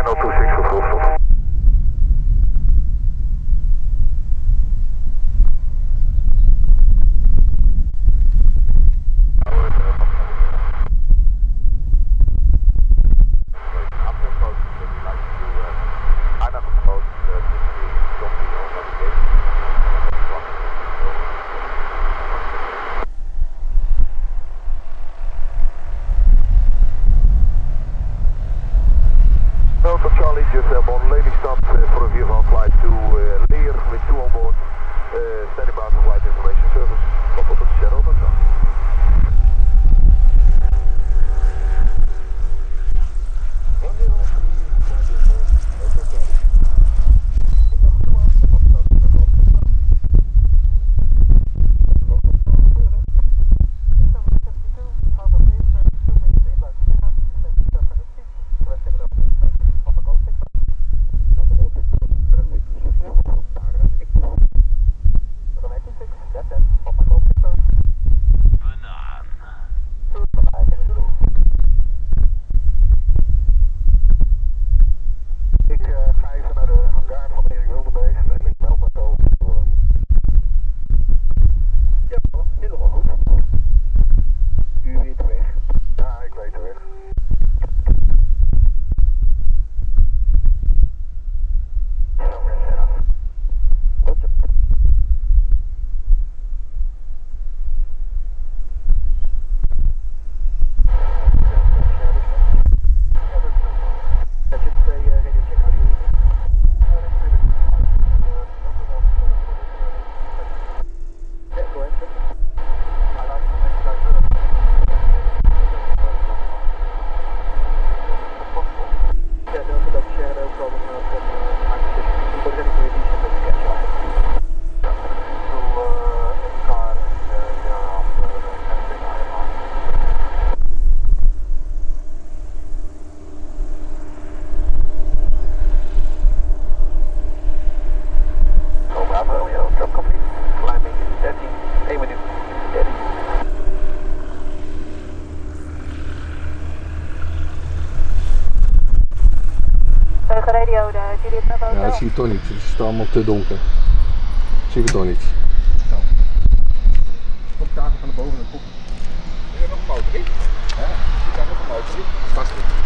026 voor vloedstof. Charlie, just on landing stop for a view of flight to Leer with 2 on board. Standing by for flight information service. Op het channel van zo. Ja, dat zie je toch niet. Het is allemaal te donker. Zie je toch niet. Optaken van de boven en de kop. Is er nog een motor in? Ja, is er nog een motor in? Vast niet.